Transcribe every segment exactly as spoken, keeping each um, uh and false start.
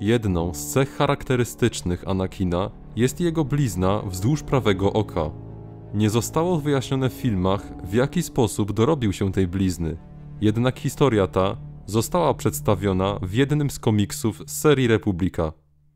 Jedną z cech charakterystycznych Anakina jest jego blizna wzdłuż prawego oka. Nie zostało wyjaśnione w filmach, w jaki sposób dorobił się tej blizny, jednak historia ta została przedstawiona w jednym z komiksów z serii Republika.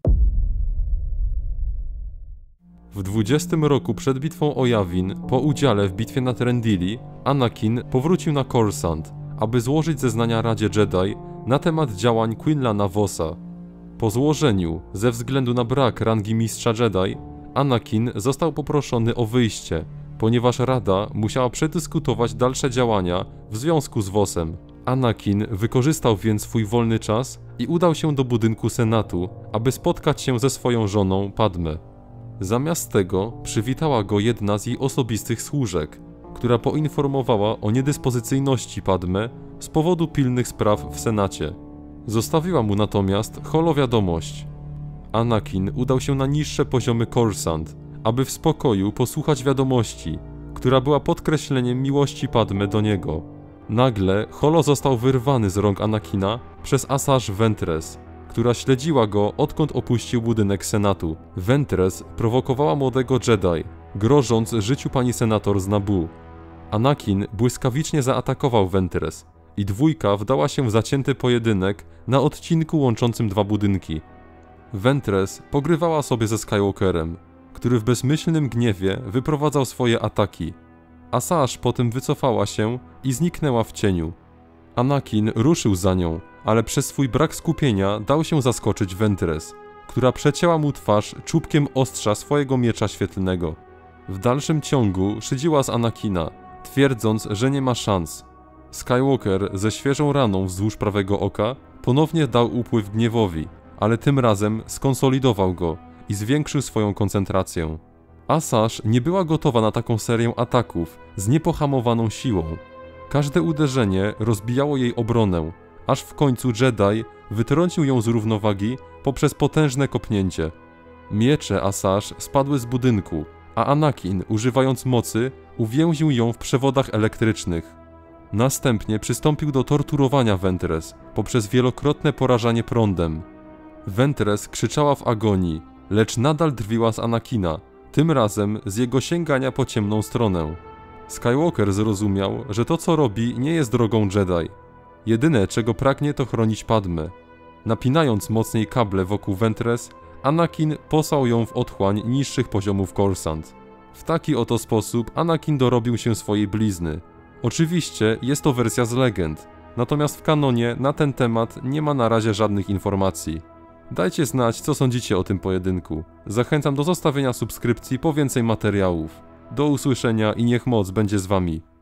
W dwudziestym roku przed bitwą o Yavin, po udziale w bitwie na Trendili, Anakin powrócił na Coruscant, aby złożyć zeznania Radzie Jedi na temat działań Quinlana Vossa. Po złożeniu, ze względu na brak rangi mistrza Jedi, Anakin został poproszony o wyjście, ponieważ Rada musiała przedyskutować dalsze działania w związku z Vossem. Anakin wykorzystał więc swój wolny czas i udał się do budynku Senatu, aby spotkać się ze swoją żoną Padmę. Zamiast tego przywitała go jedna z jej osobistych służek, która poinformowała o niedyspozycyjności Padmę z powodu pilnych spraw w Senacie. Zostawiła mu natomiast holowiadomość. Anakin udał się na niższe poziomy Coruscant, aby w spokoju posłuchać wiadomości, która była podkreśleniem miłości Padmy do niego. Nagle holo został wyrwany z rąk Anakina przez Asajj Ventress, która śledziła go, odkąd opuścił budynek Senatu. Ventress prowokowała młodego Jedi, grożąc życiu pani senator z Naboo. Anakin błyskawicznie zaatakował Ventress i dwójka wdała się w zacięty pojedynek na odcinku łączącym dwa budynki. Ventress pogrywała sobie ze Skywalkerem, który w bezmyślnym gniewie wyprowadzał swoje ataki. Asajj potem wycofała się i zniknęła w cieniu. Anakin ruszył za nią, ale przez swój brak skupienia dał się zaskoczyć Ventress, która przecięła mu twarz czubkiem ostrza swojego miecza świetlnego. W dalszym ciągu szydziła z Anakina, twierdząc, że nie ma szans. Skywalker ze świeżą raną wzdłuż prawego oka ponownie dał upływ gniewowi, ale tym razem skonsolidował go i zwiększył swoją koncentrację. Asajj nie była gotowa na taką serię ataków z niepohamowaną siłą. Każde uderzenie rozbijało jej obronę, aż w końcu Jedi wytrącił ją z równowagi poprzez potężne kopnięcie. Miecze Asajj spadły z budynku, a Anakin, używając mocy, uwięził ją w przewodach elektrycznych. Następnie przystąpił do torturowania Ventress poprzez wielokrotne porażanie prądem. Ventress krzyczała w agonii, lecz nadal drwiła z Anakina, tym razem z jego sięgania po ciemną stronę. Skywalker zrozumiał, że to co robi nie jest drogą Jedi. Jedyne czego pragnie to chronić Padmę. Napinając mocniej kable wokół Ventress, Anakin posłał ją w otchłań niższych poziomów Coruscant. W taki oto sposób Anakin dorobił się swojej blizny. Oczywiście jest to wersja z legend, natomiast w kanonie na ten temat nie ma na razie żadnych informacji. Dajcie znać, co sądzicie o tym pojedynku. Zachęcam do zostawienia subskrypcji po więcej materiałów. Do usłyszenia i niech moc będzie z wami.